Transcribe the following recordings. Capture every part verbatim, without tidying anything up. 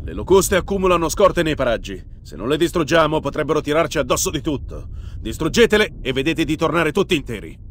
Le locuste accumulano scorte nei paraggi. Se non le distruggiamo, potrebbero tirarci addosso di tutto. Distruggetele e vedete di tornare tutti interi.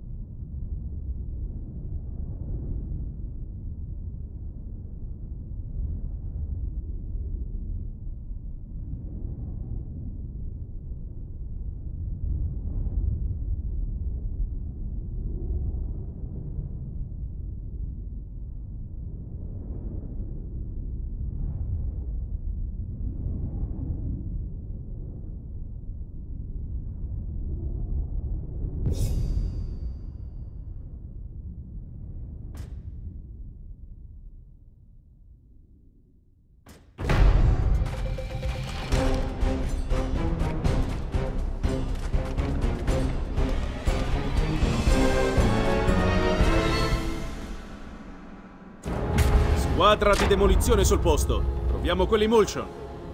Squadra di demolizione sul posto. Proviamo quell'emulsion.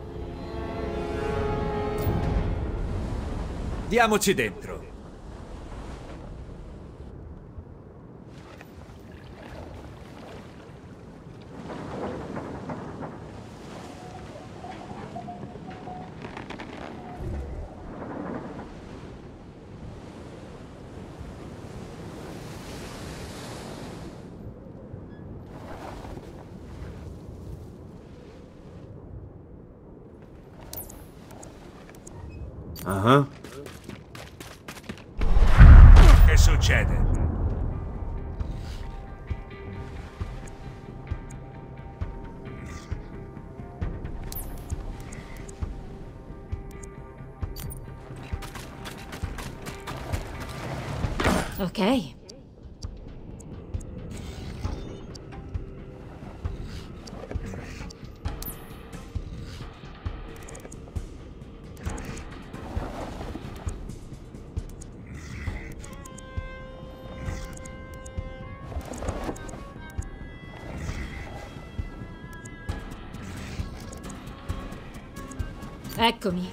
Diamoci dentro. Ah. Che succede? Ok. Eccomi.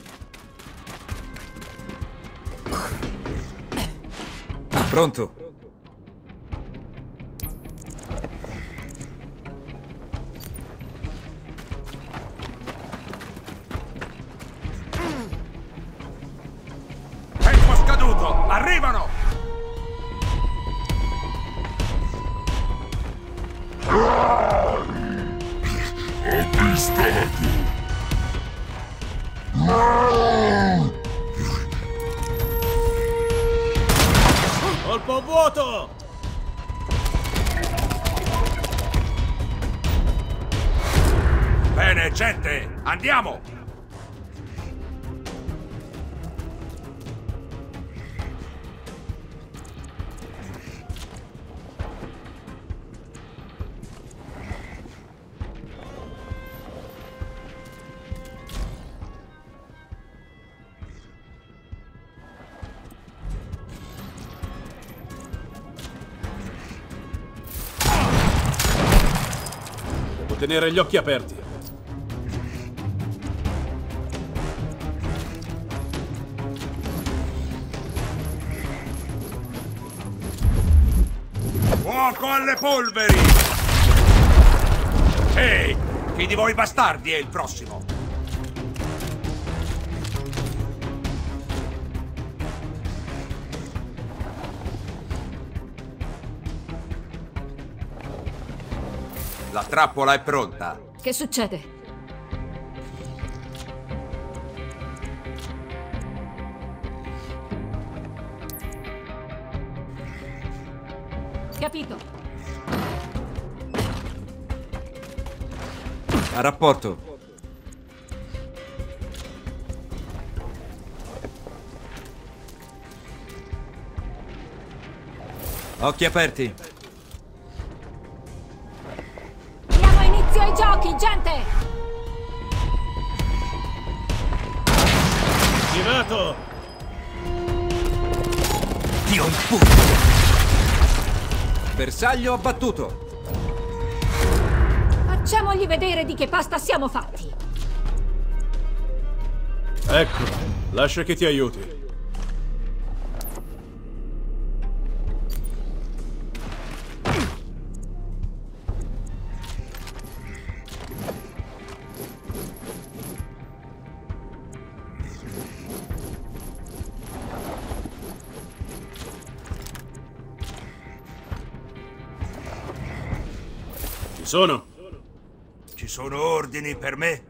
Pronto? Tempo scaduto! Arrivano! Avvistato! Colpo vuoto! Bene, gente, andiamo! Devo tenere gli occhi aperti. Fuoco alle polveri! Ehi, chi di voi bastardi è il prossimo? La trappola è pronta. Che succede? Capito. A rapporto. Occhi aperti. Diamo inizio ai giochi, gente! Tirato! Dio un pugno! Bersaglio abbattuto! Facciamogli vedere di che pasta siamo fatti! Ecco, lascia che ti aiuti. sono? Ci sono ordini per me?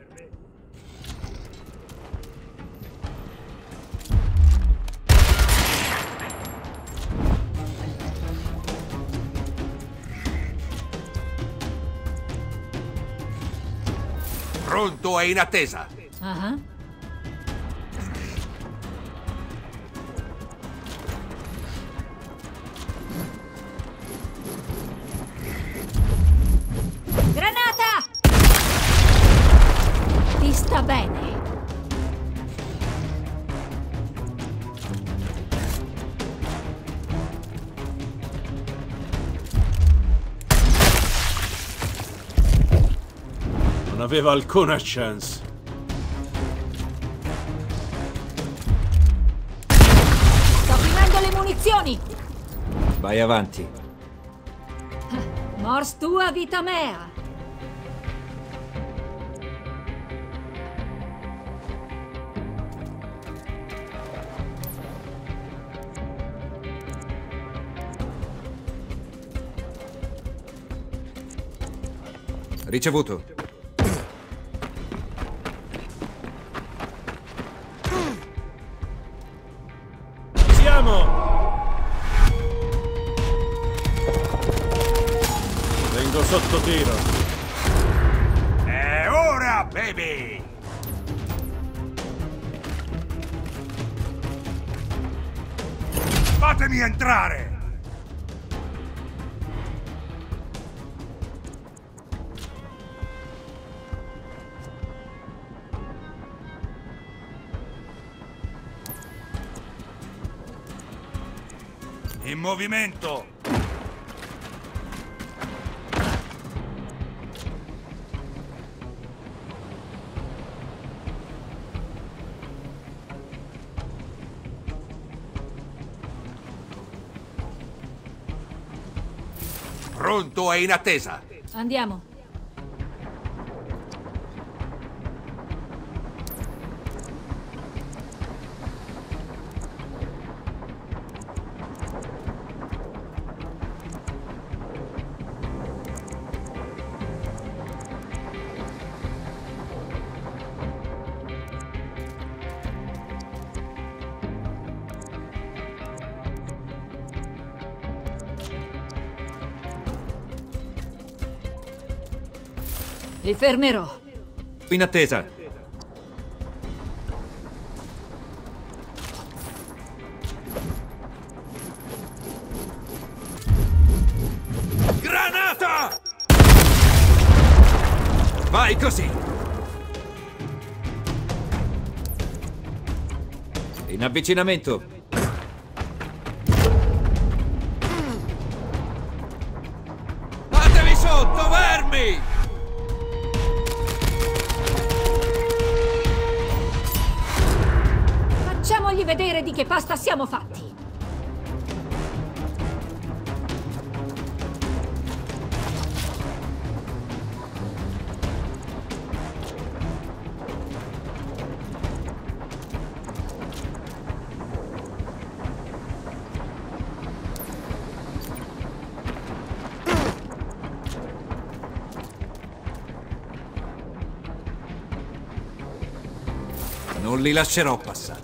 Pronto e in attesa. Ah. Granata! Ti sta bene. Non aveva alcuna chance. Sto finendo le munizioni. Vai avanti. Mors tua vita mea. Ricevuto. Siamo! Vengo sotto tiro. È ora, baby! Fatemi entrare! In movimento! Pronto e in attesa. Andiamo. Li fermerò. In attesa. Granata! Vai così. In avvicinamento. Fatevi sotto, vermi! Facciamogli vedere di che pasta siamo fatti. Non li lascerò passare.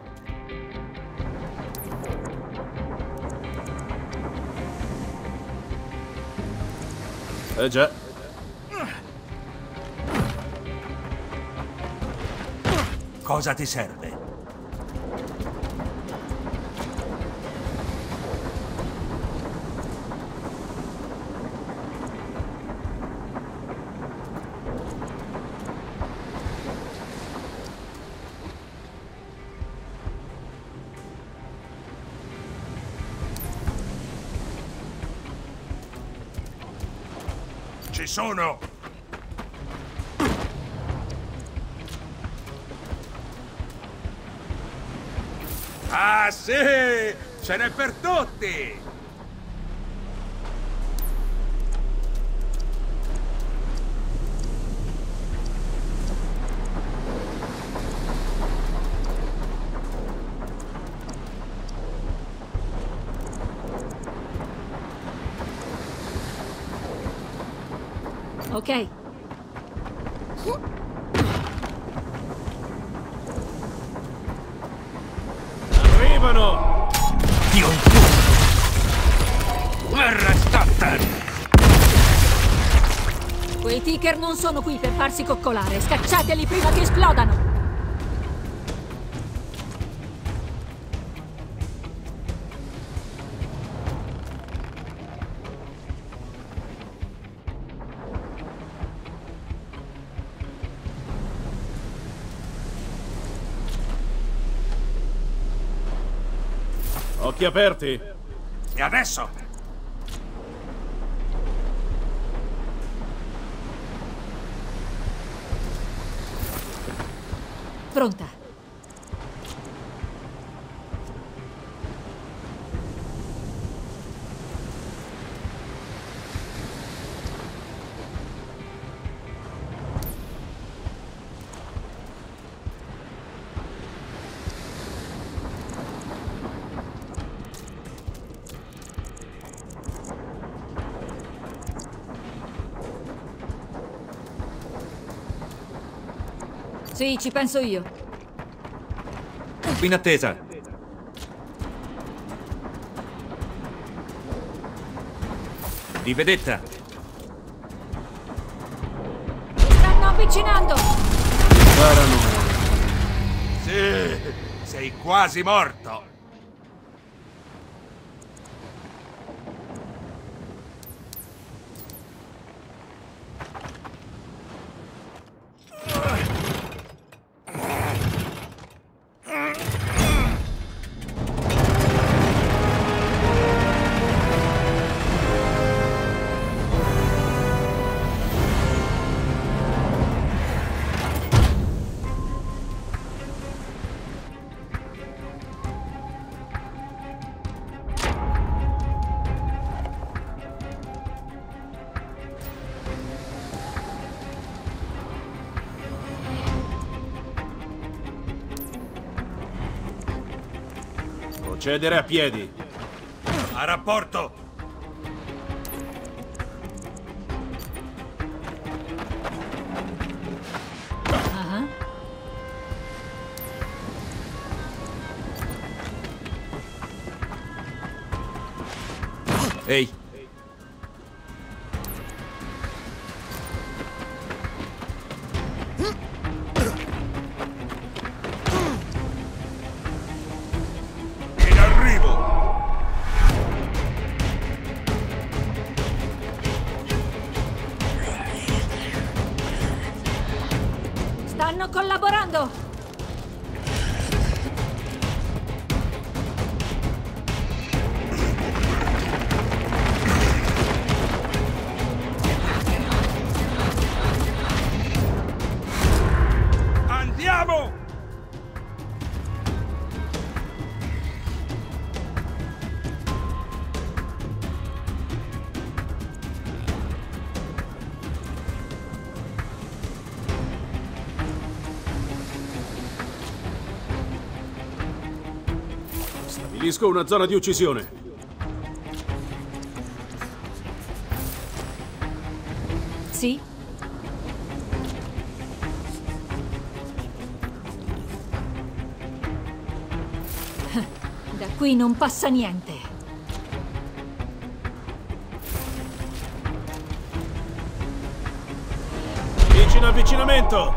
Eh già. Cosa ti serve? Ci sono! Ah sì! Ce n'è per tutti! Ok. Arrivano! Dio in culo! Resta a terra! Quei ticker non sono qui per farsi coccolare. Scacciateli prima che esplodano. Occhi aperti! E adesso? Pronta. Sì, ci penso io. In attesa. Di vedetta. Mi stanno avvicinando! Sparano! Sì, sei quasi morto! Procedere a piedi! A rapporto! Ah. Ehi, In arrivo! Stanno collaborando! Andiamo! Stabilisco una zona di uccisione. Sì? Da qui non passa niente. Vicino avvicinamento!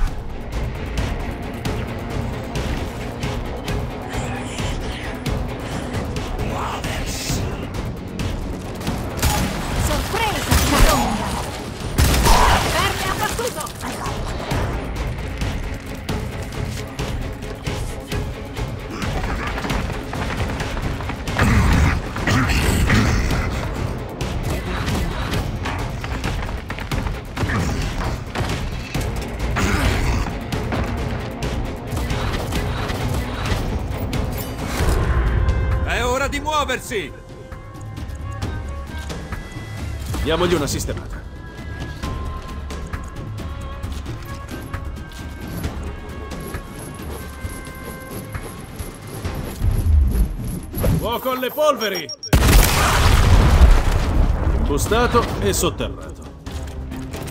Sorpresa, Caronda! Fermi a battuto! è ora di muoversi! Diamogli una sistemata. Fuoco alle polveri! Impostato e sotterrato.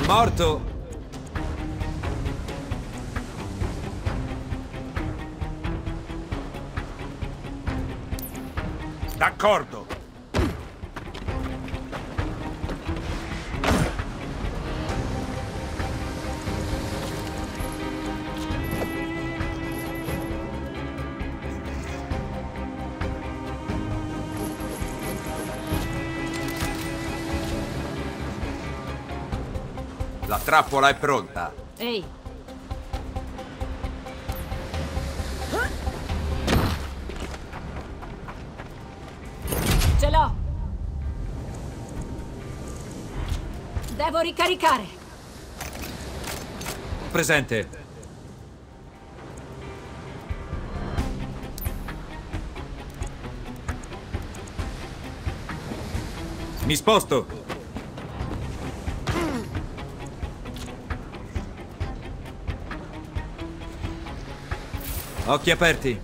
Morto! D'accordo! La trappola è pronta. Ehi, ce l'ho. Devo ricaricare. Presente. Mi sposto. Occhi aperti.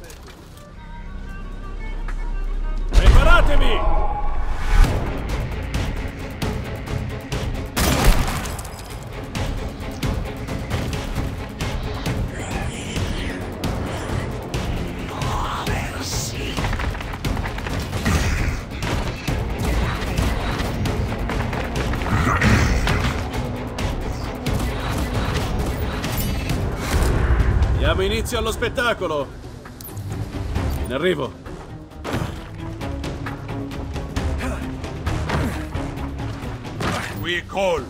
Preparatevi! Diamo inizio allo spettacolo! In arrivo! Qui Cole!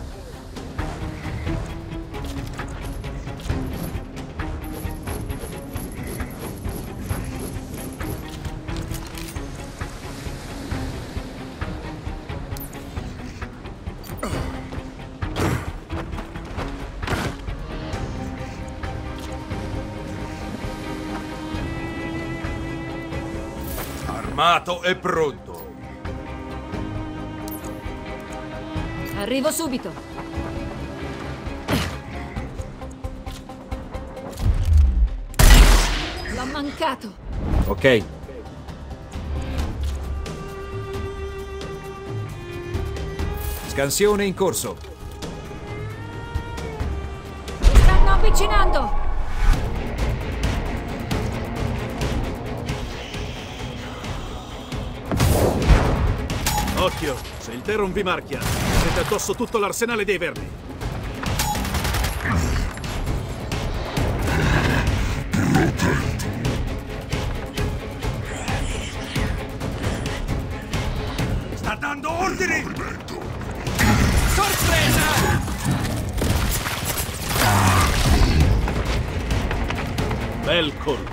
Armato e pronto! Arrivo subito. L'ho mancato. Ok. Scansione in corso. Mi stanno avvicinando. Occhio, se il Terron vi marchia, avete addosso tutto l'arsenale dei vermi. Sta dando ordini! Sorpresa! Bel colpo.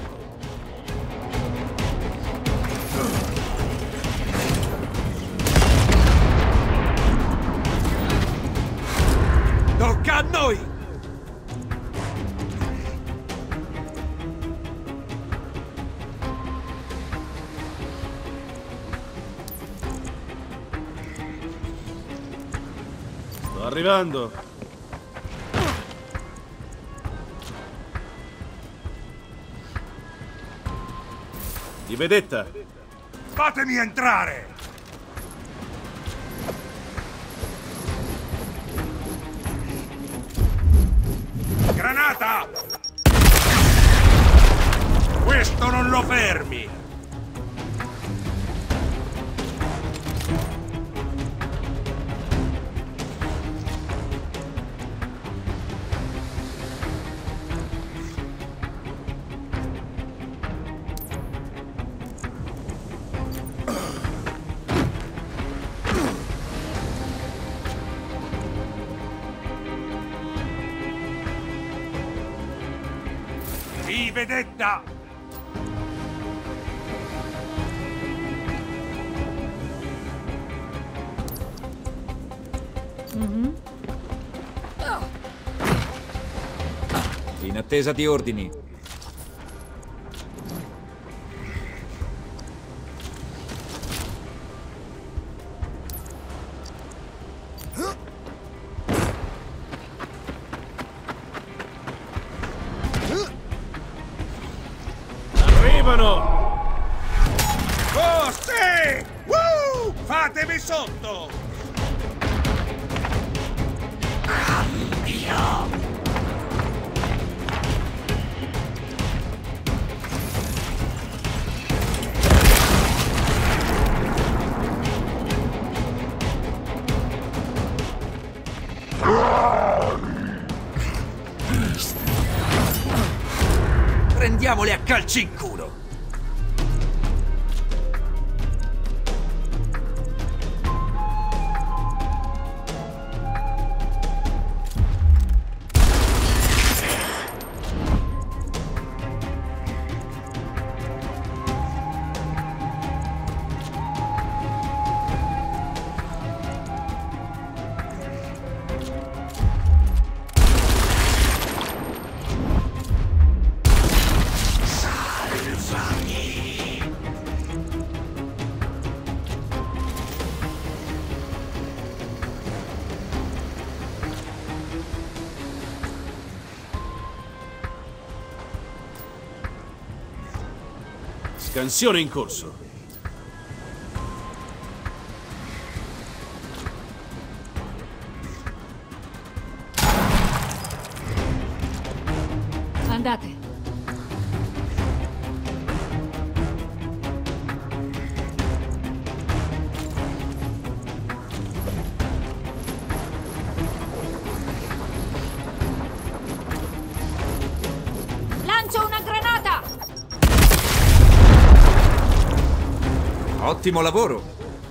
Tocca a noi! Sto arrivando. Di vedetta. Fatemi entrare! Granata! Questo non lo fermi! Di vedetta! In attesa di ordini. Arrivano! Oh, sì! Woo! Fatemi sotto! Prendiamole a calci in culo! Scansione in corso. Andate. Lancio una granata! Ottimo lavoro!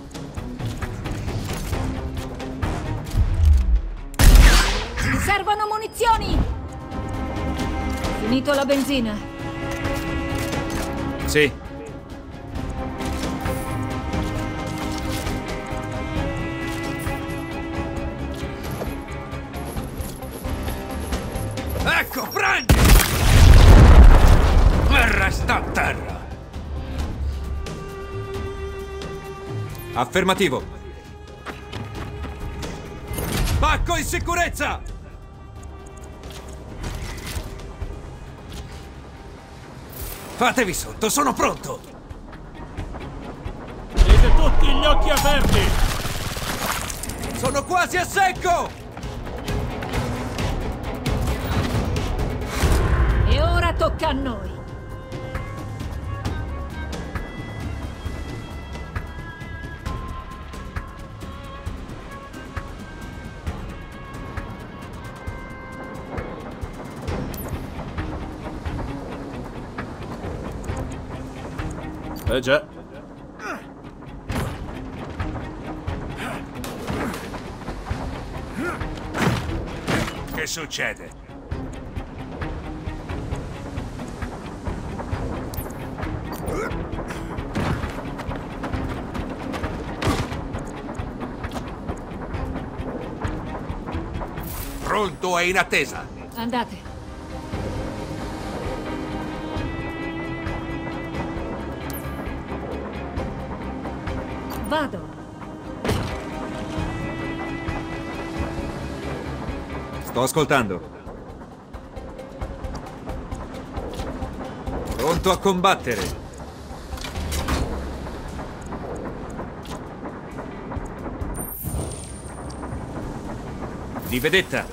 Mi servono munizioni! Finito la benzina. Sì. Ecco, prendi! E resta a terra! Affermativo. Pacco in sicurezza! Fatevi sotto, sono pronto! Avete tutti gli occhi aperti! Sono quasi a secco! E ora tocca a noi. Eh già. Che succede? Pronto e in attesa. Andate. Vado. Sto ascoltando. Pronto a combattere. Di vedetta.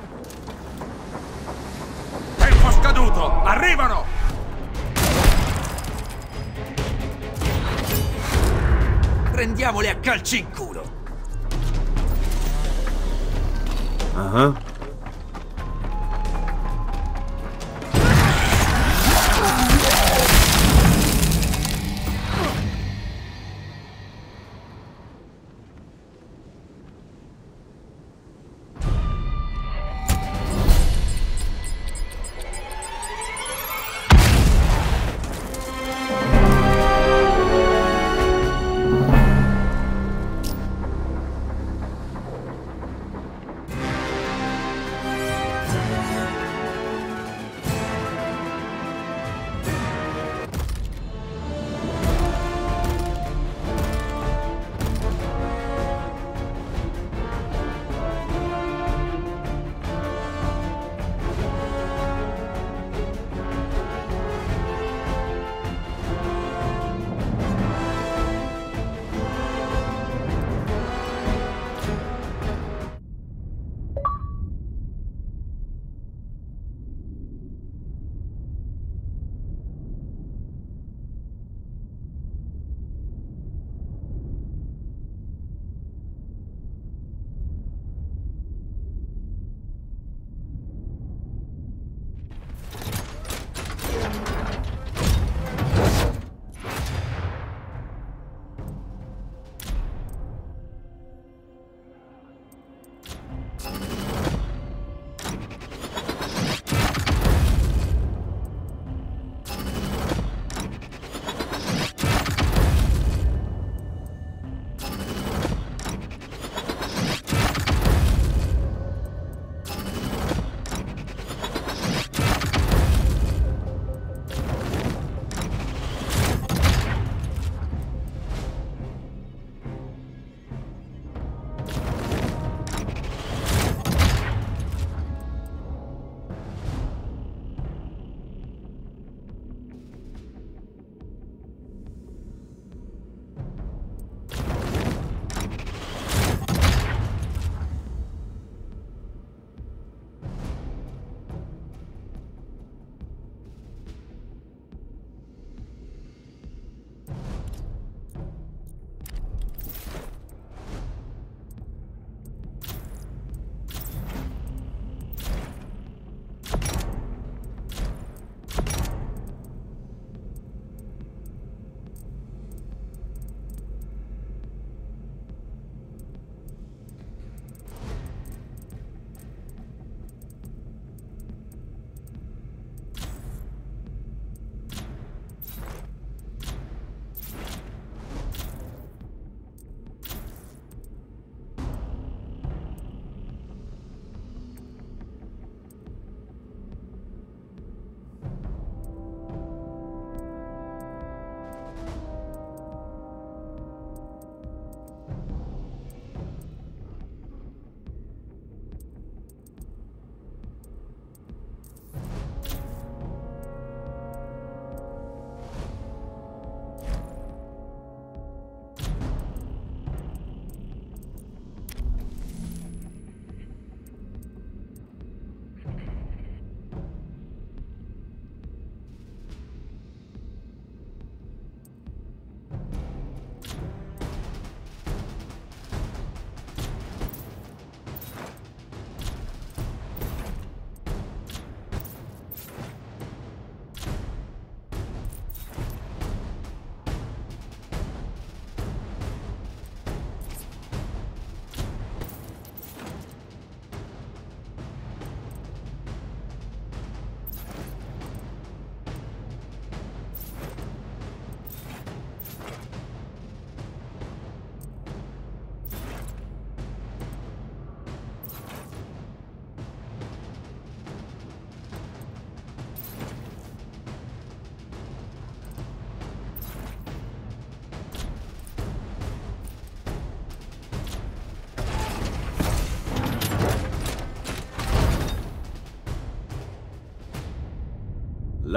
Tempo scaduto! Arrivano! Prendiamole a calci in culo. Ah.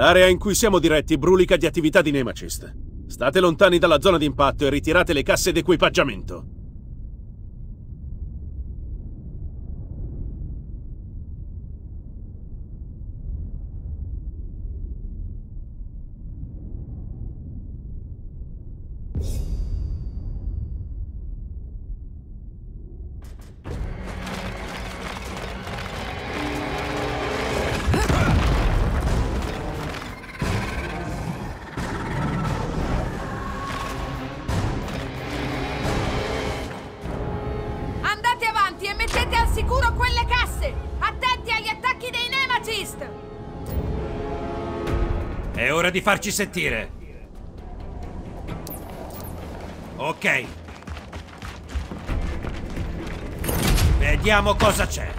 L'area in cui siamo diretti brulica di attività di Nemacist. State lontani dalla zona di impatto e ritirate le casse d'equipaggiamento. E mettete al sicuro quelle casse! Attenti agli attacchi dei Nemacist! È ora di farci sentire. Ok. Vediamo cosa c'è.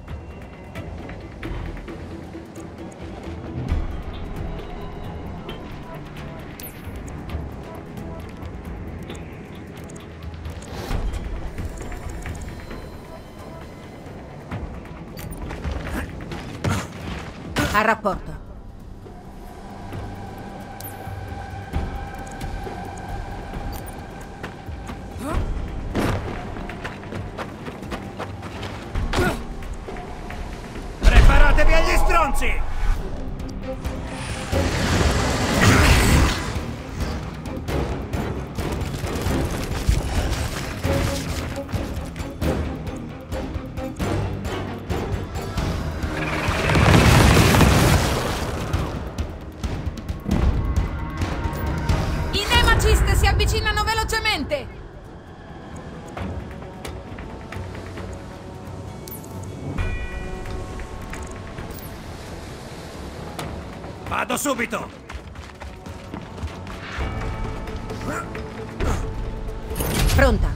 A rapporto. Preparatevi agli stronzi! Si avvicinano velocemente! Vado subito! Pronta.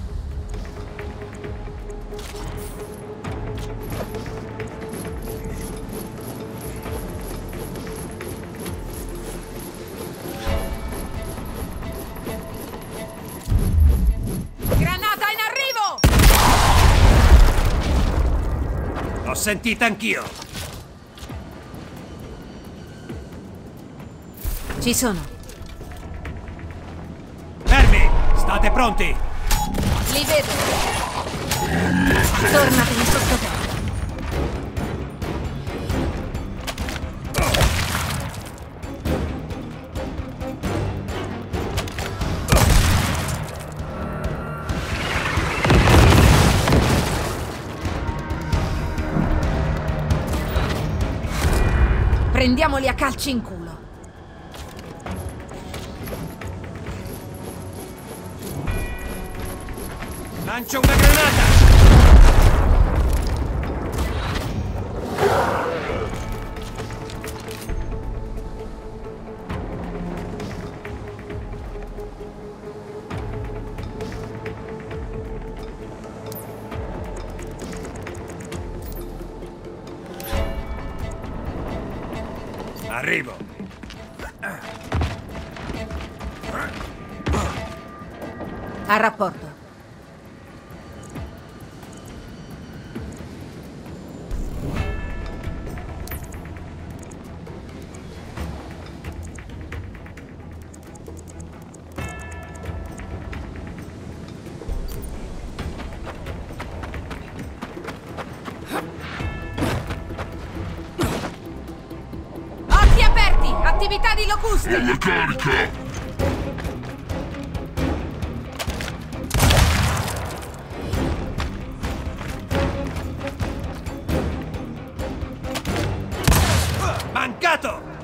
L'ho sentita anch'io! Ci sono. Fermi! State pronti! Li vedo! Tornatemi sottoterra. Prendiamoli a calci in culo. Lancio una granata! Arrivo! A rapporto. Occhi aperti! Attività di locuste! Alla carica! Mancato!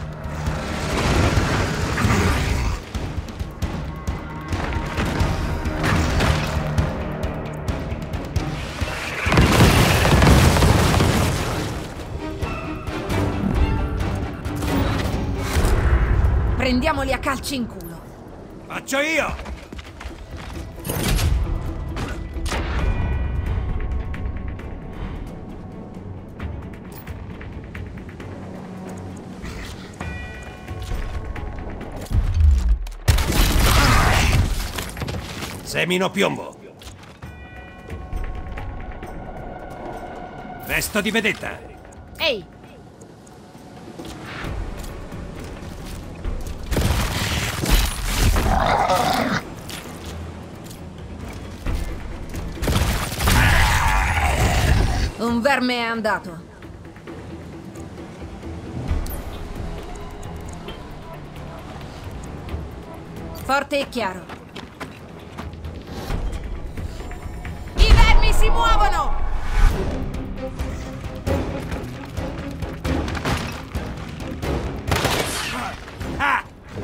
Prendiamoli a calci in culo. Faccio io! Semino piombo. Resto di vedetta. Ehi! Un verme è andato. Forte e chiaro. I vermi si muovono! Ah!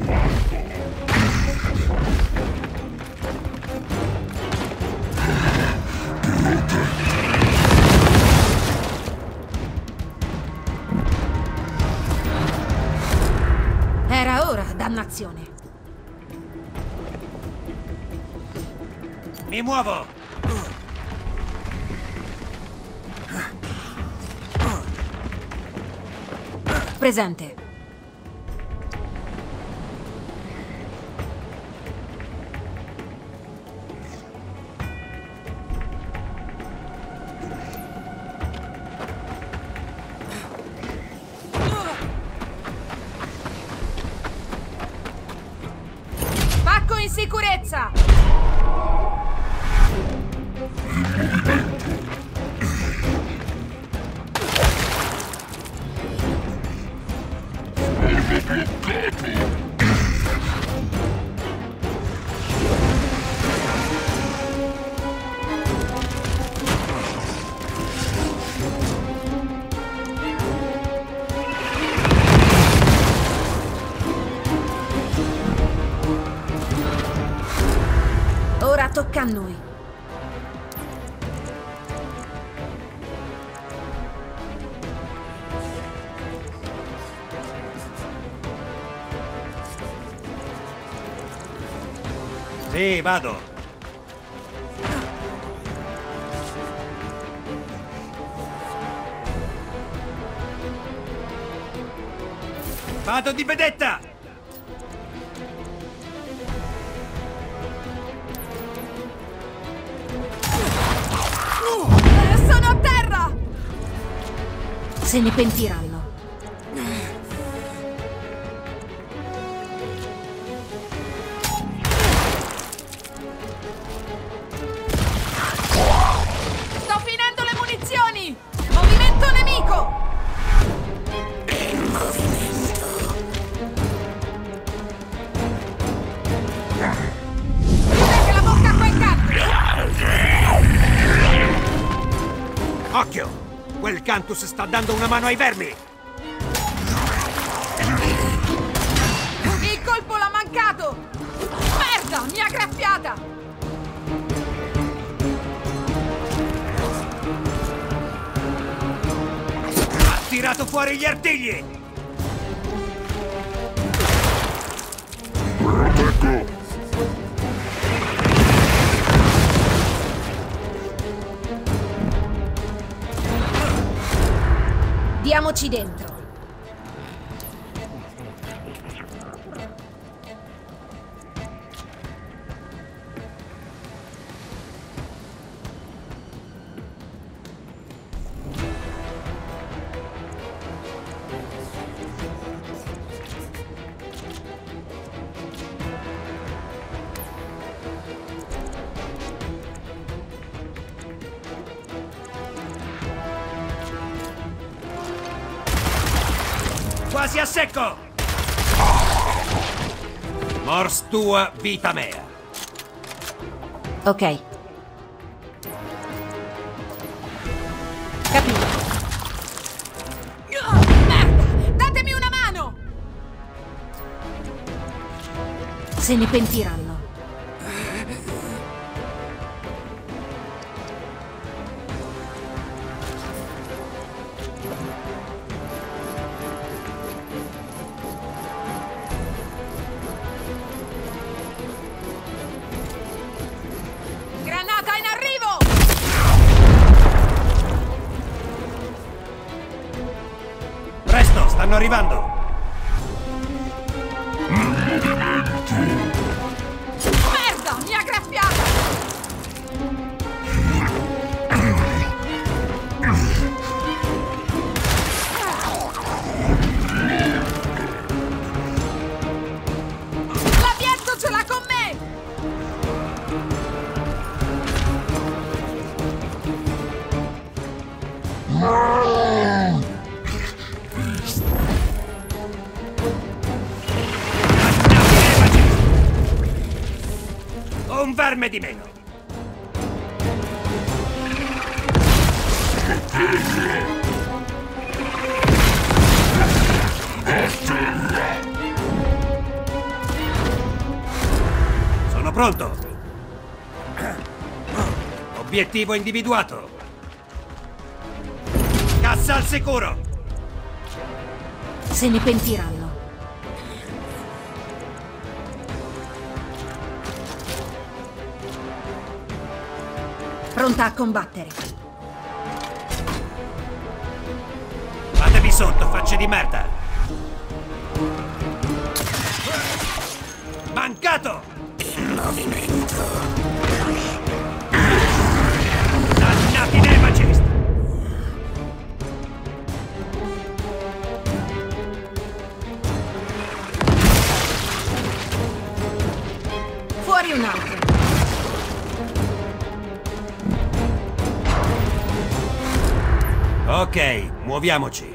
Era ora, dannazione. Mi muovo! Presente. Pacco in sicurezza! Ora tocca a noi. Sì, vado. Vado di vedetta! Sono a terra! Se ne pentiranno. Sto finendo le munizioni! Movimento nemico! Chiudete la bocca a quel cazzo! Occhio! Quel Cantus sta dando una mano ai vermi! Il colpo l'ha mancato! Merda! Mi ha graffiata! Ha tirato fuori gli artigli! Diamoci dentro. Quasi a secco! Mors tua, vita mea! Ok. Capito. Merda! Datemi una mano! Se ne pentiranno. Granata in arrivo! Presto, stanno arrivando! Merda! Mi ha graffiata! L'abbietto ce l'ha con me! Un verme di meno. Sono pronto. Obiettivo individuato. Cassa al sicuro. Se ne pentiranno. Pronta a combattere. Fatevi sotto, facce di merda. Mancato! In movimento. Dannati nemacist! Fuori un altro. Ok, muoviamoci.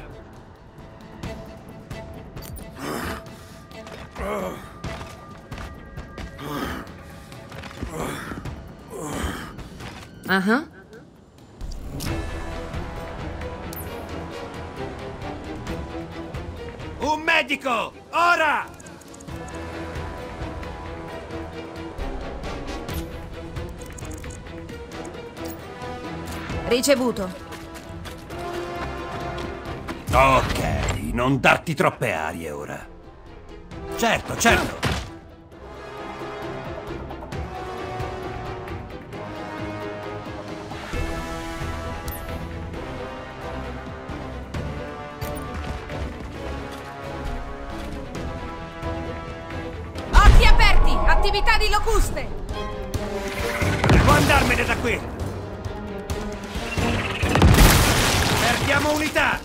Ah. Un medico! Ora! Ricevuto. Ok, non darti troppe arie ora. Certo, certo. Occhi aperti! Attività di locuste! Devo andarmene da qui. Perdiamo unità.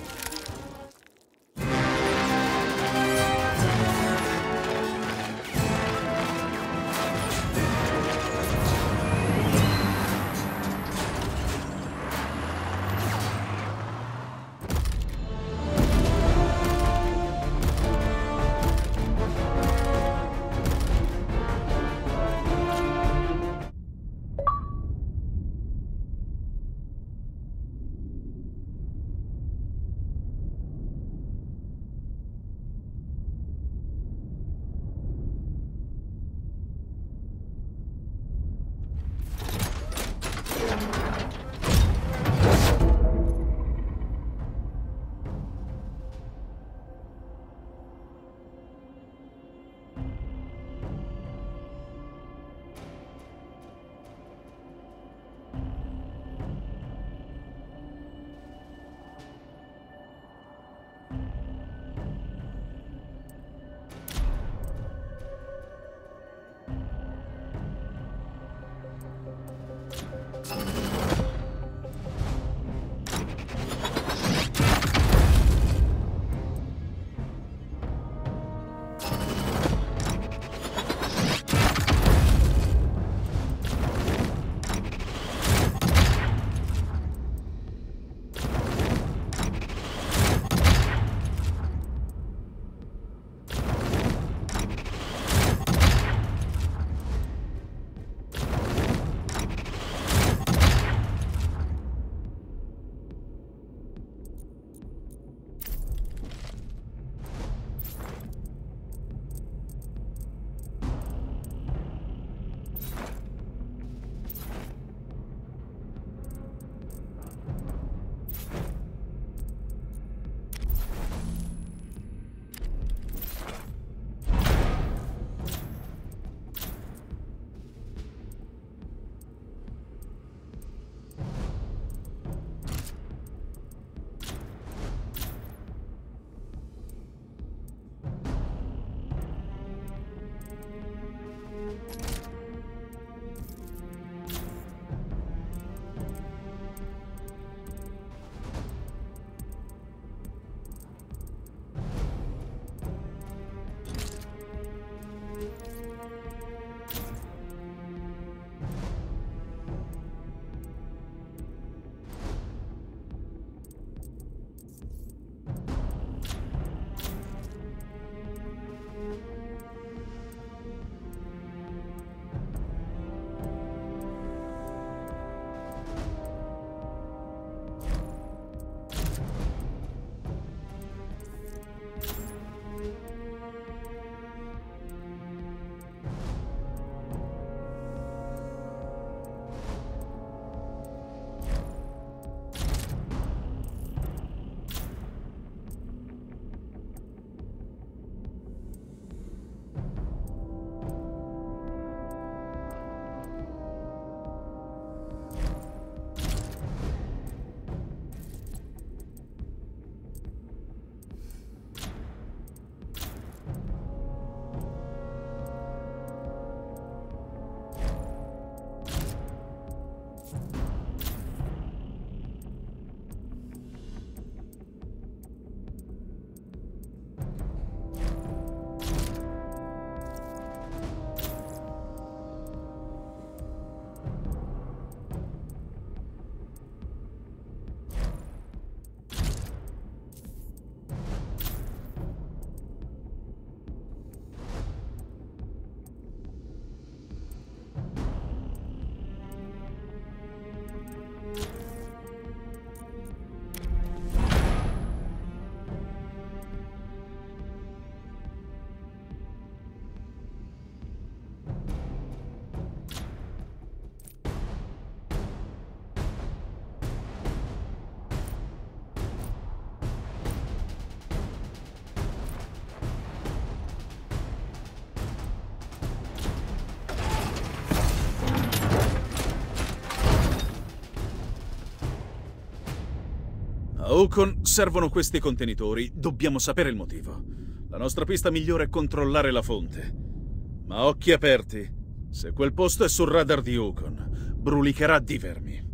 A Ukon servono questi contenitori. Dobbiamo sapere il motivo. La nostra pista migliore è controllare la fonte. Ma occhi aperti. Se quel posto è sul radar di Ukon, brulicherà di vermi.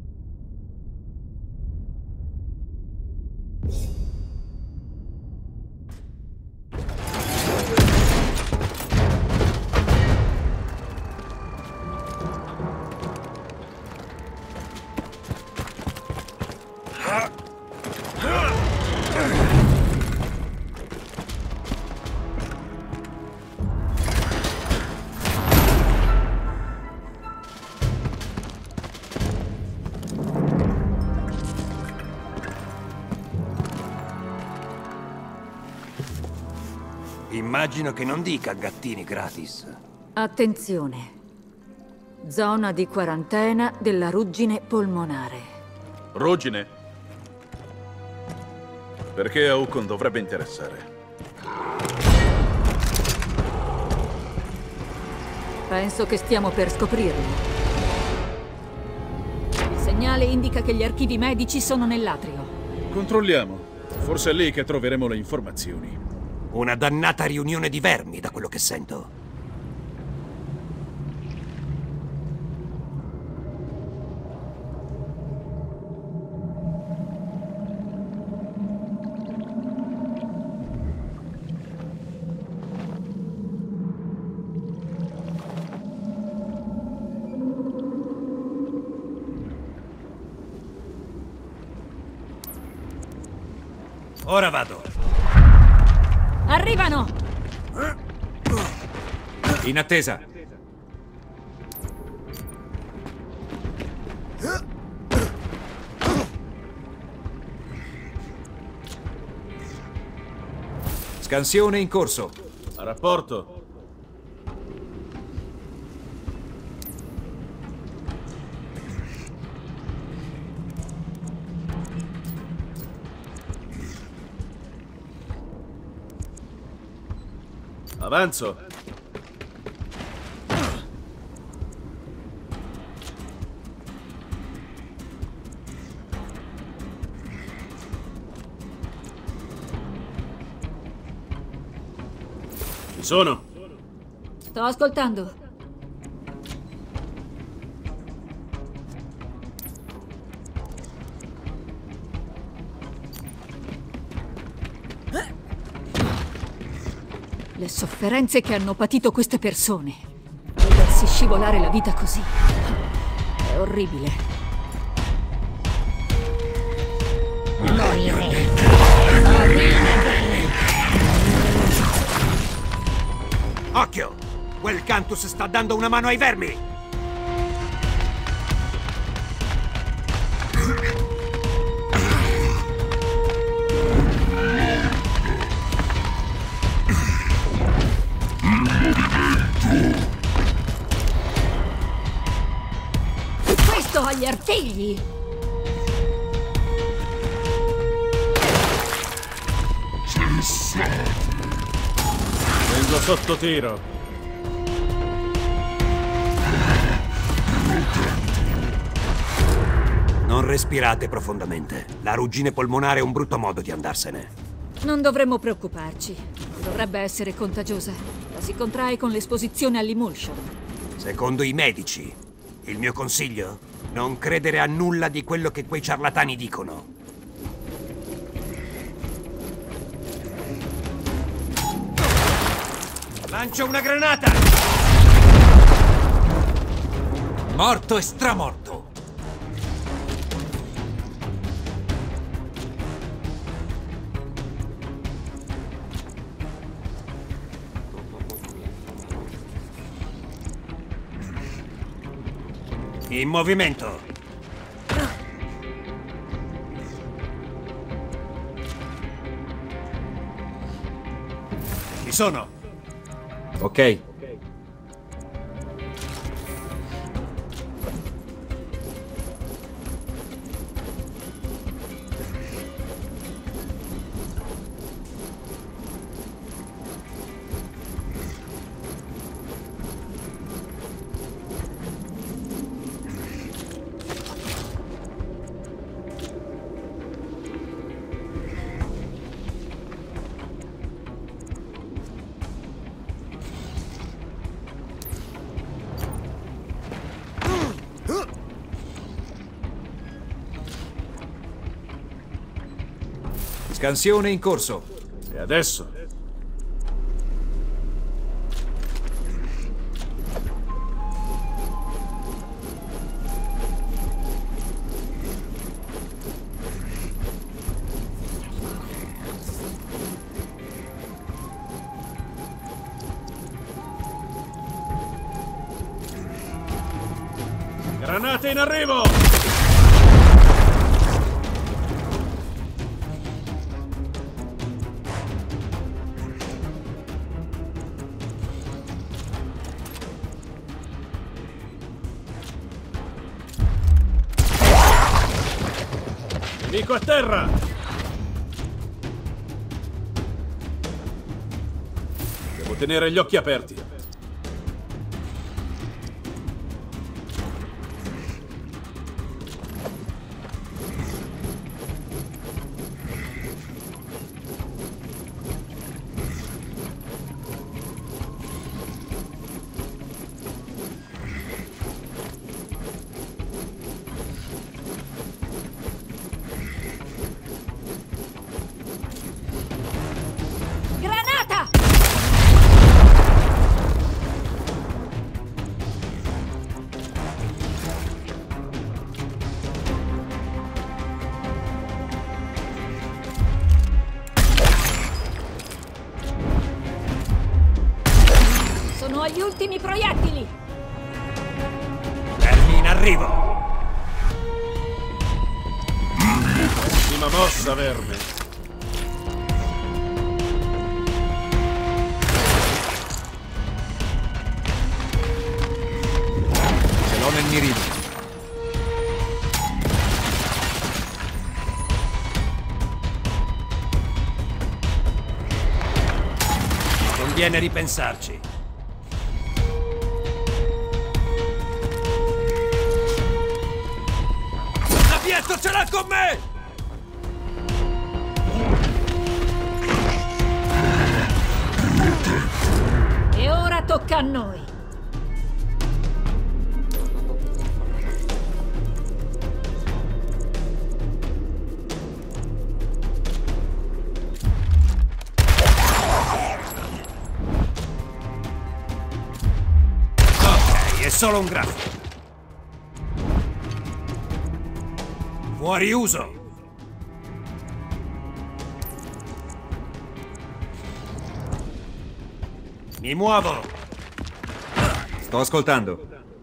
Immagino che non dica gattini gratis. Attenzione. Zona di quarantena della ruggine polmonare. Ruggine? Perché a Ukon dovrebbe interessare? Penso che stiamo per scoprirlo. Il segnale indica che gli archivi medici sono nell'atrio. Controlliamo. Forse è lì che troveremo le informazioni. Una dannata riunione di vermi, da quello che sento. Ora vado. Arrivano! In attesa. Scansione in corso. A rapporto. Avanzo. Ci sono. Sto ascoltando. Le sofferenze che hanno patito queste persone. Vedersi scivolare la vita così. È orribile. Occhio! Quel Cantus sta dando una mano ai vermi! Questo agli artigli! Vengo sotto tiro. Non respirate profondamente. La ruggine polmonare è un brutto modo di andarsene. Non dovremmo preoccuparci. Dovrebbe essere contagiosa. La si contrae con l'esposizione all'emulsion. Secondo i medici, il mio consiglio? Non credere a nulla di quello che quei ciarlatani dicono. Lancio una granata! Morto e stramorto. In movimento. Ci sono. Ok. Scansione in corso. E adesso? Granate in arrivo! Nemico a terra! Devo tenere gli occhi aperti. Sono agli ultimi proiettili! Fermi in arrivo! Prima mossa, verme! Ce l'ho nel mirino. Conviene ripensarci. L'abbietto ce l'ha con me! E ora tocca a noi! Ok, è solo un graffio. Fuori uso! Mi muovo! Sto ascoltando.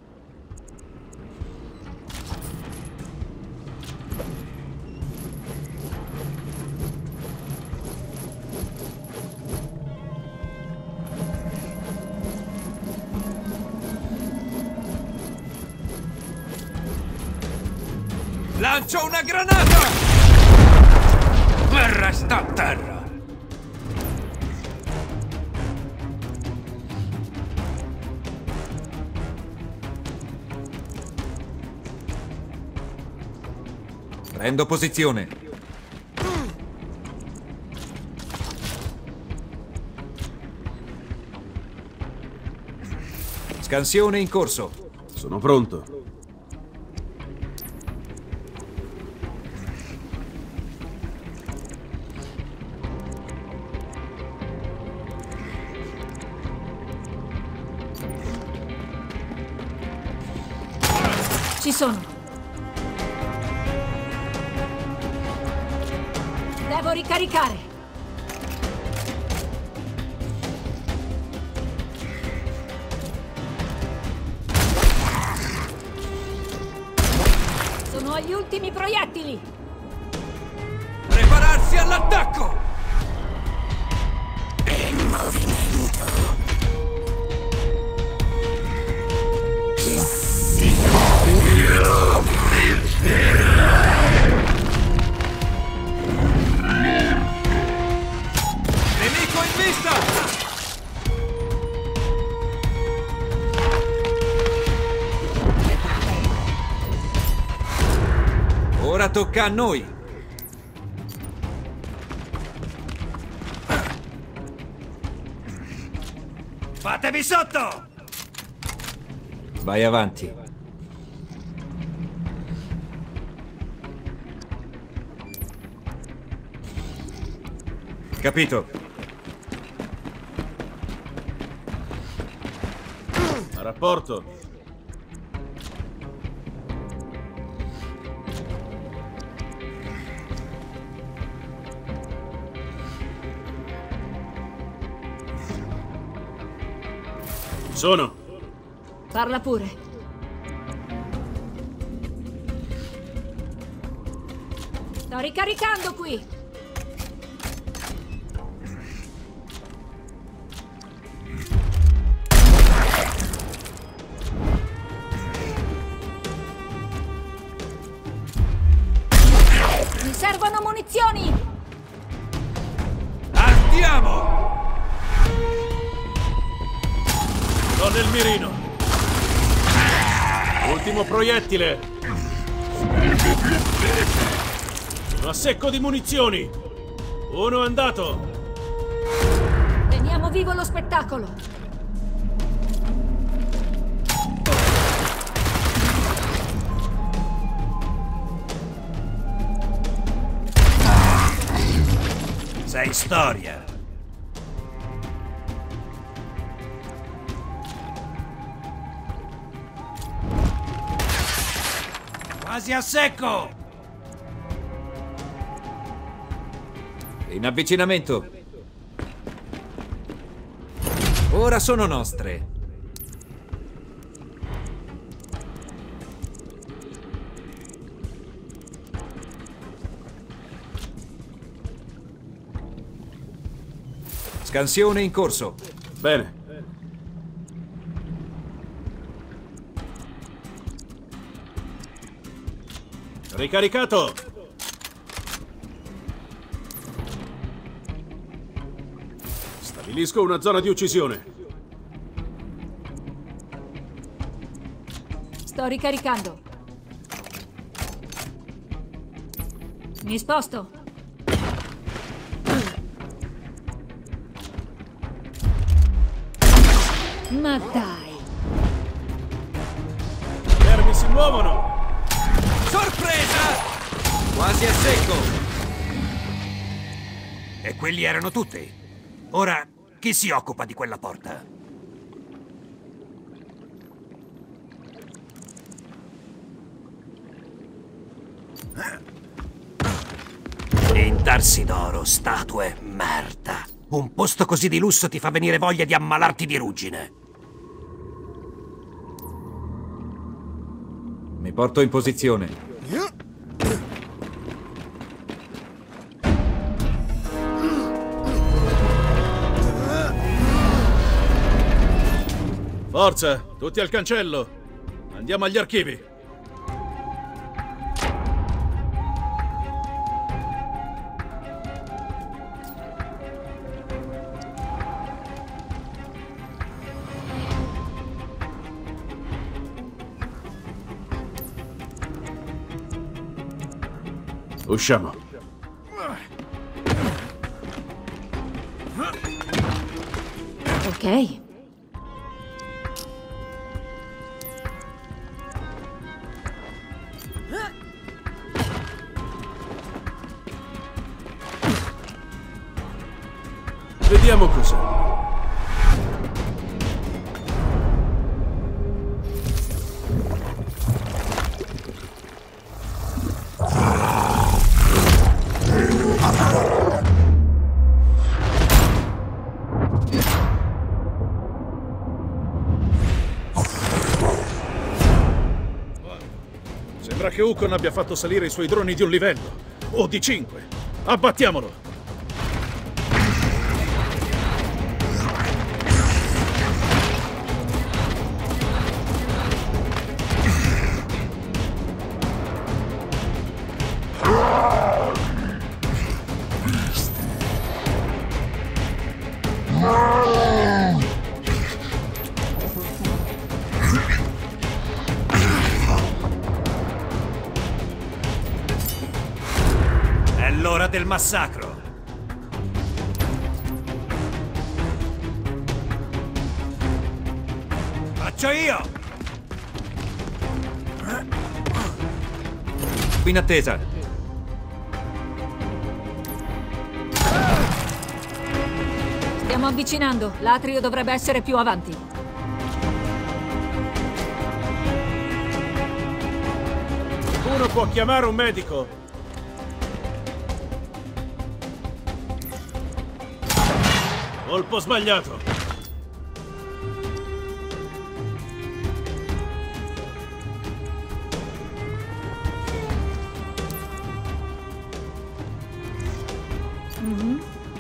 Lancio una granata! E resta a terra! Prendo posizione. Scansione in corso. Sono pronto. Ci sono! Devo ricaricare! Sono agli ultimi proiettili! Prepararsi all'attacco! In movimento. Nemico in vista! Ora tocca a noi. Fatevi sotto! Vai avanti. Capito. A rapporto. Sono. Parla pure. Sto ricaricando qui. Mi servono munizioni! Andiamo! Sto nel mirino. Ultimo proiettile. Sono a secco di munizioni. Uno è andato. Teniamo vivo lo spettacolo. Sei storia. Quasi a secco! In avvicinamento. Ora sono nostre. Scansione in corso. Bene. Ricaricato. Stabilisco una zona di uccisione. Sto ricaricando. Mi sposto. Ma dai. Le armi si muovono. Sorpresa! Quasi a secco. E quelli erano tutti. Ora, chi si occupa di quella porta? Intarsi d'oro, statue, merda. Un posto così di lusso ti fa venire voglia di ammalarti di ruggine. Mi porto in posizione. Forza, tutti al cancello. Andiamo agli archivi. Usciamo. Ok. Vediamo cos'è. Sembra che Ukon abbia fatto salire i suoi droni di un livello. O di cinque. Abbattiamolo! È l'ora del massacro. Faccio io! Qui in attesa. Stiamo avvicinando. L'atrio dovrebbe essere più avanti. Uno può chiamare un medico. Colpo sbagliato. Mhm.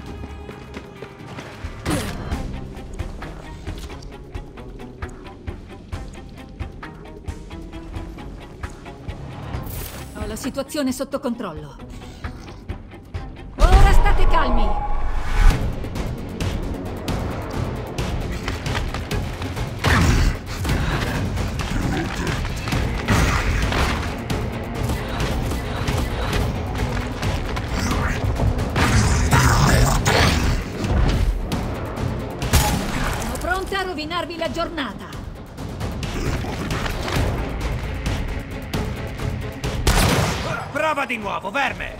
Ho la situazione sotto controllo. Ora state calmi. Sono pronta a rovinarvi la giornata. Prova di nuovo, verme!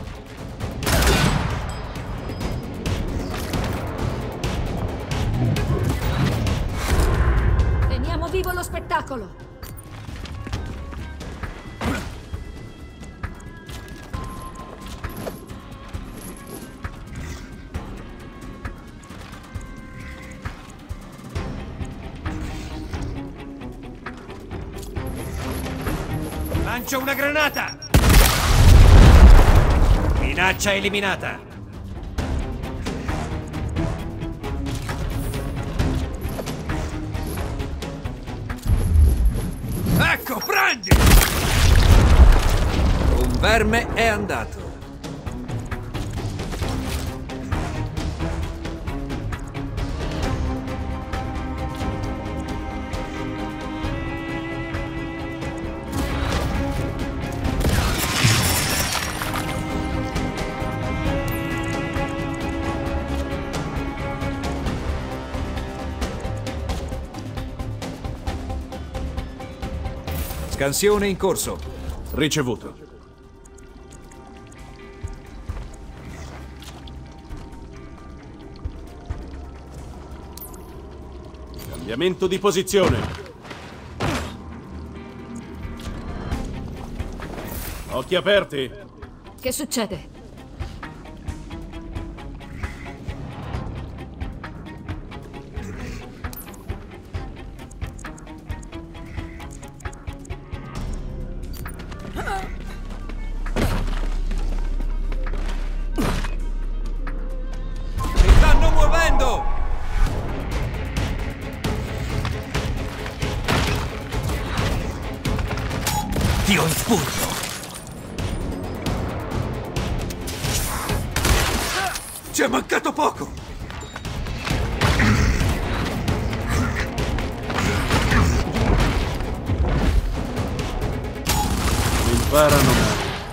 Teniamo vivo lo spettacolo. Lancio una granata! Minaccia eliminata! Ecco, prendi! Un verme è andato. Scansione in corso. Ricevuto. Cambiamento di posizione. Occhi aperti. Che succede? Si stanno muovendo! Ti ho espulso! Ci è mancato poco! Imparano mai.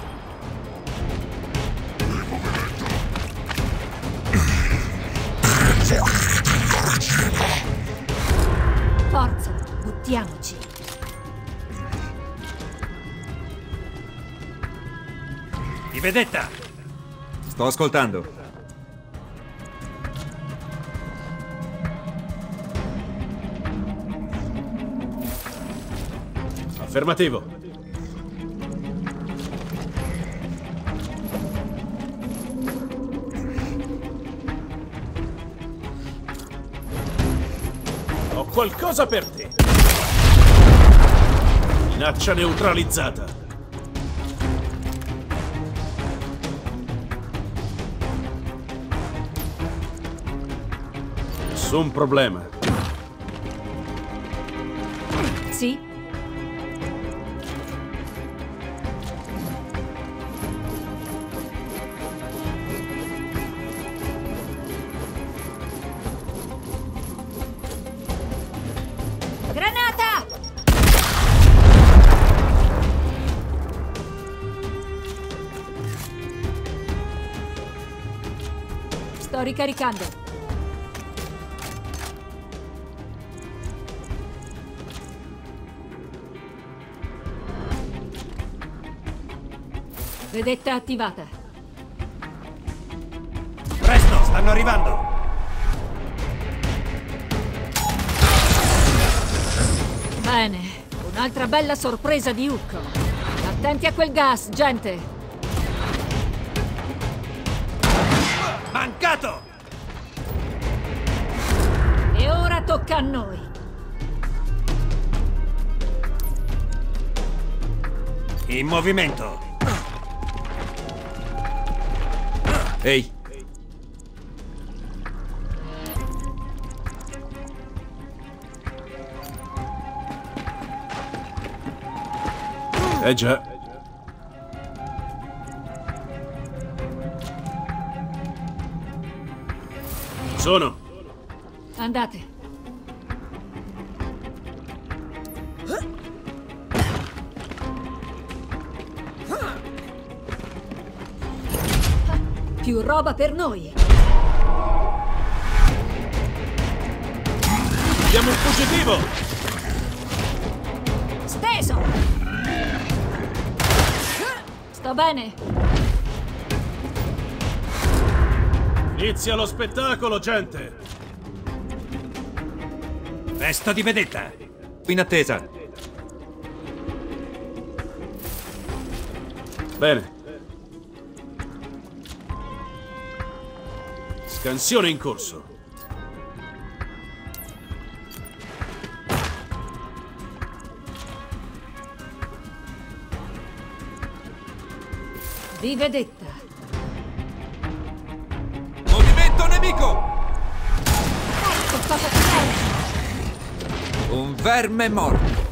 Forza, buttiamoci. Di vedetta! Sto ascoltando. Affermativo. Ho qualcosa per te. Minaccia neutralizzata. Nessun problema. Sì? Granata! Sto ricaricando. Vedetta attivata. Presto, stanno arrivando! Bene, un'altra bella sorpresa di Ukon. Attenti a quel gas, gente! Mancato! E ora tocca a noi. In movimento! Ehi! Eh già. Sono. Andate. Più roba per noi. Abbiamo un fuggitivo! Steso! Sto bene. Inizia lo spettacolo, gente! Resto di vedetta! In attesa. Bene. Scansione in corso. Di vedetta. Movimento nemico! Ecco cosa c'è. Un verme morto.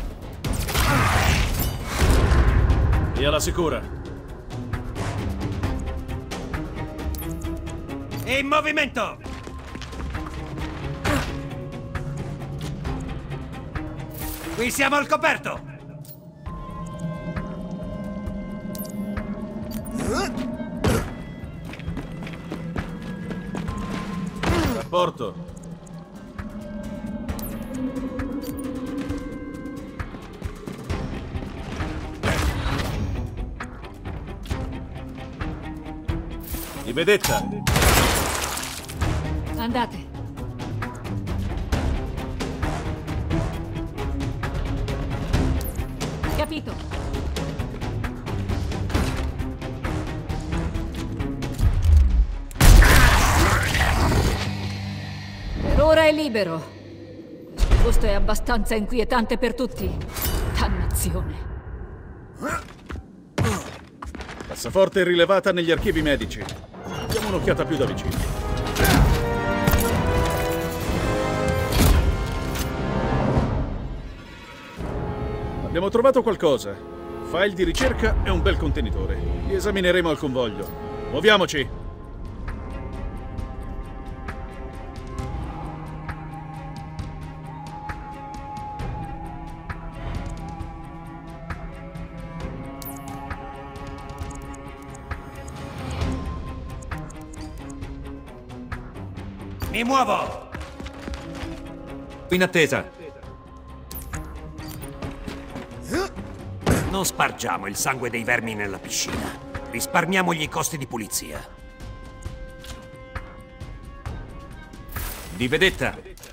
Via la sicura. In movimento! Qui siamo al coperto! Rapporto. Di vedetta. Andate. Capito. Per ora è libero. Questo posto è abbastanza inquietante per tutti. Dannazione. Cassaforte rilevata negli archivi medici. Diamo un'occhiata più da vicino. Abbiamo trovato qualcosa. File di ricerca e un bel contenitore. Li esamineremo al convoglio. Muoviamoci! Mi muovo! In attesa. Non spargiamo il sangue dei vermi nella piscina. Risparmiamogli i costi di pulizia. Di vedetta.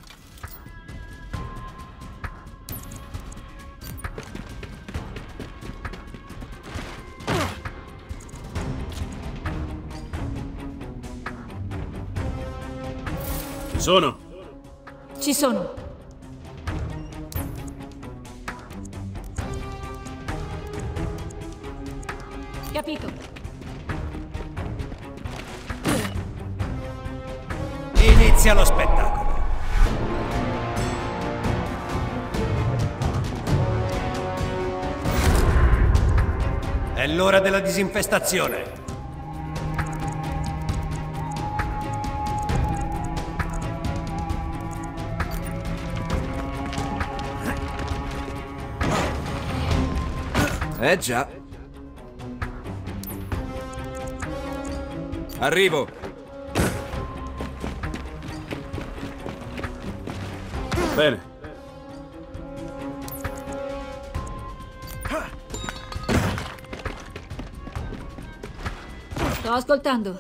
Ci sono. Ci sono. Capito. Inizia lo spettacolo. È l'ora della disinfestazione. Eh già. Arrivo. Bene. Sto ascoltando.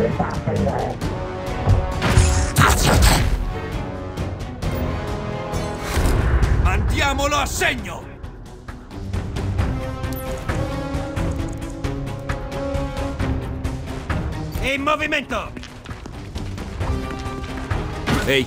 Mandiamolo a segno! In movimento! Ehi!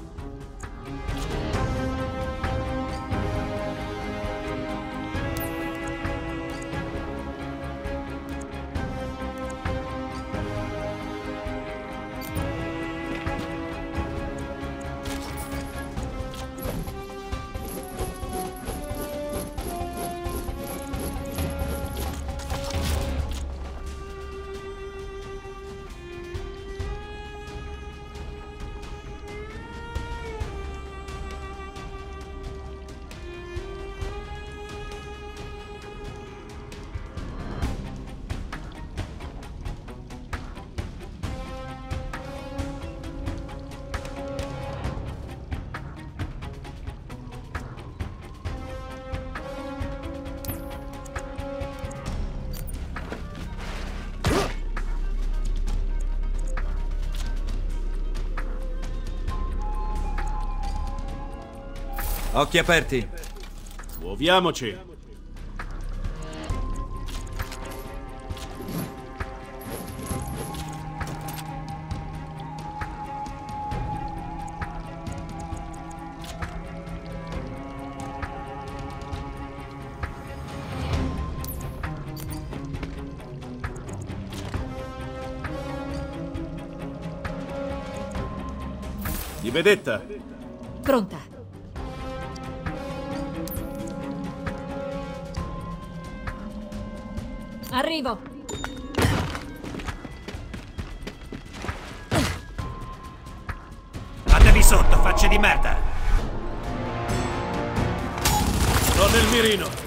Occhi aperti. Muoviamoci. Di vedetta. Pronta. Arrivo. Fatevi sotto, facce di merda! Sto nel mirino.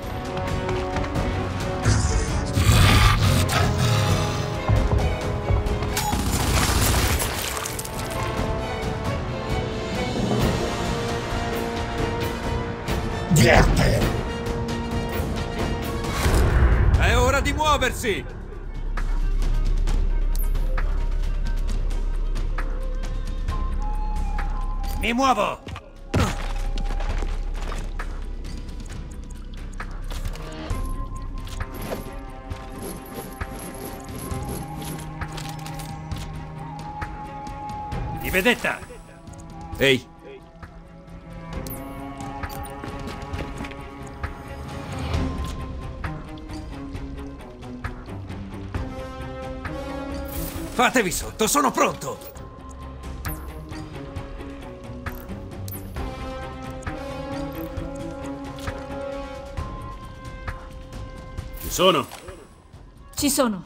È ora di muoversi! Mi muovo! Di vedetta! Ehi! Fatevi sotto, sono pronto! Ci sono. Ci sono.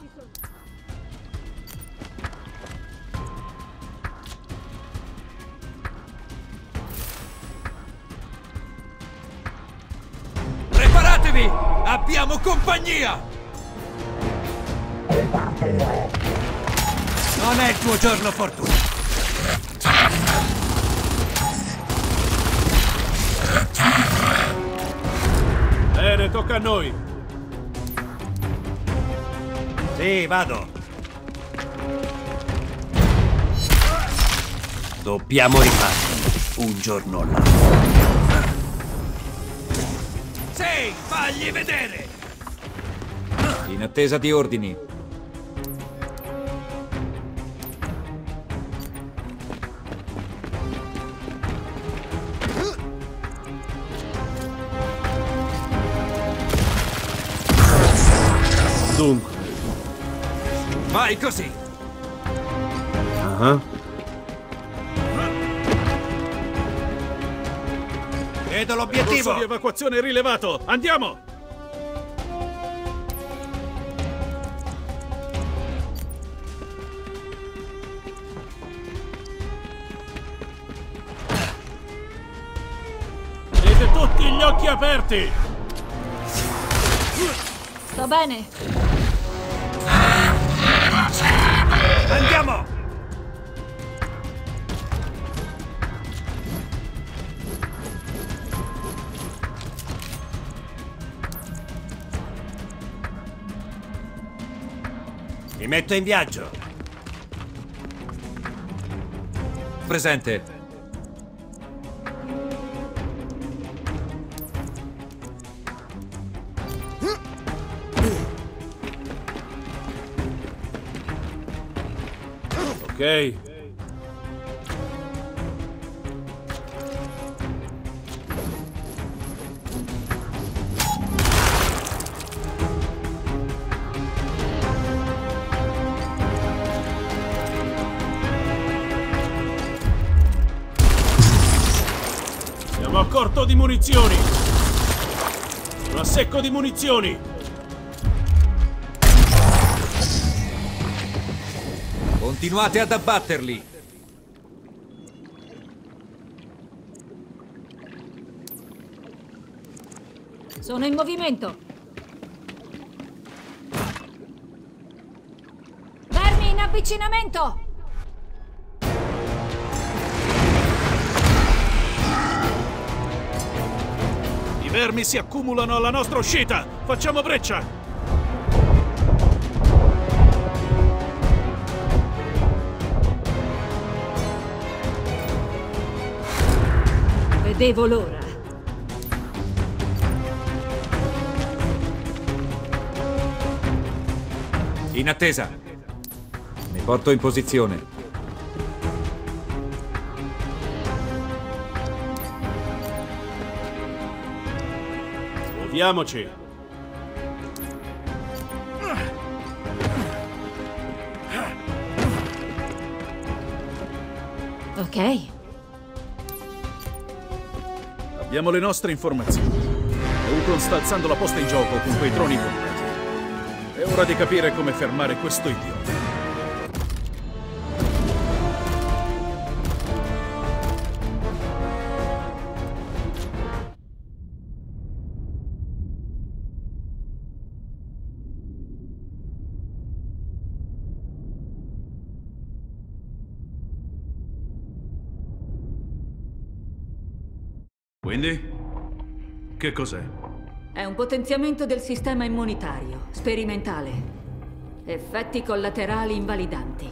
Preparatevi! Abbiamo compagnia! Non è il tuo giorno fortuna! Bene, tocca a noi. Sì, vado! Dobbiamo rifarlo un giorno là. Sì, fagli vedere! In attesa di ordini. Dunque. Vai così! Ah. Vedo Corso l'obiettivo! di evacuazione rilevato. Andiamo! Avete tutti gli occhi aperti! Sto bene. Andiamo! Mi metto in viaggio. Presente. Ok. Siamo a corto di munizioni. Sono a secco di munizioni. Continuate ad abbatterli. Sono in movimento. Fermi in avvicinamento! I vermi si accumulano alla nostra uscita! Facciamo breccia! Vedevo l'ora. In attesa. Mi porto in posizione. Muoviamoci. Ok. Abbiamo le nostre informazioni. Ukon sta alzando la posta in gioco con quei droni bombati. È ora di capire come fermare questo idiota. Quindi? Che cos'è? È un potenziamento del sistema immunitario, sperimentale. Effetti collaterali invalidanti.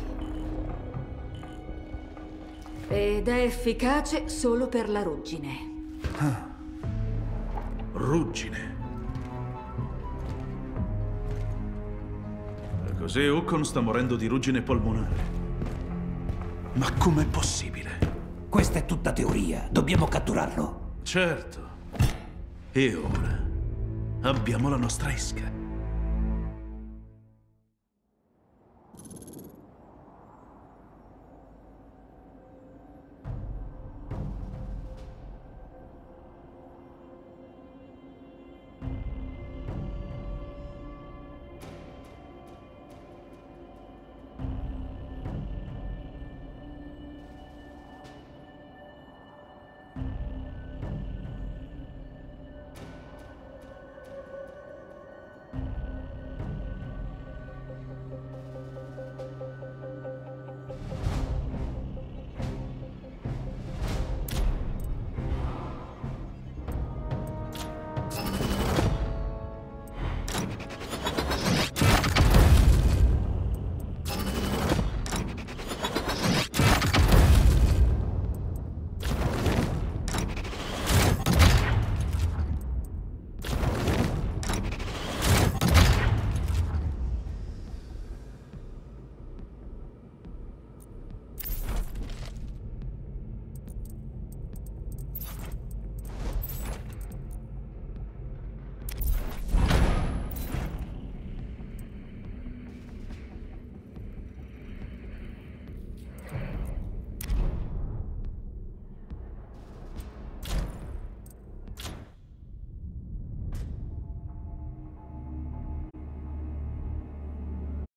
Ed è efficace solo per la ruggine. Ah. Ruggine. E così Ukon sta morendo di ruggine polmonare. Ma com'è possibile? Questa è tutta teoria. Dobbiamo catturarlo. Certo. E ora abbiamo la nostra esca.